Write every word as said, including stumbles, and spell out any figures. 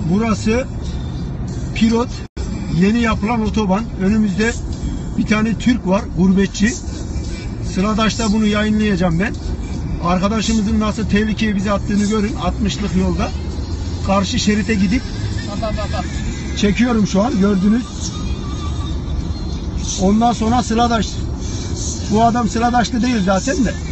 Burası Pirot, yeni yapılan otoban. Önümüzde bir tane Türk var, gurbetçi. Sıradaş'ta bunu yayınlayacağım ben. Arkadaşımızın nasıl tehlikeye bizi attığını görün. altmışlık yolda. Karşı şerite gidip çekiyorum şu an, gördünüz. Ondan sonra Sıradaş. Bu adam Sıradaşlı değil zaten de.